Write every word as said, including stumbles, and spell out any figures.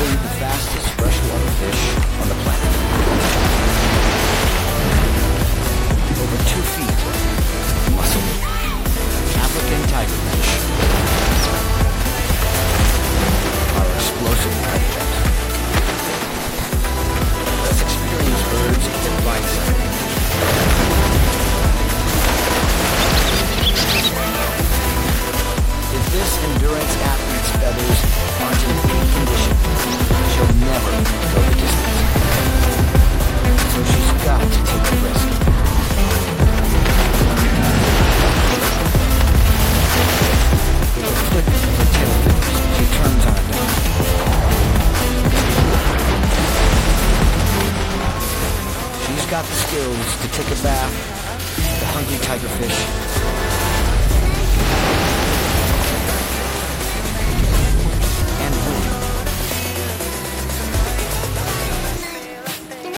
probably the fastest freshwater fish on the planet. Over two feet, muscle, African tigerfish are explosive predators. Less experienced birds get blindsided. If this endurance athlete's feathers aren't in peak condition, she'll never go the distance. So she's got to take a risk. With a flick of her tail feathers, she turns on a dime. She's got the skills to take a bath with a hungry tigerfish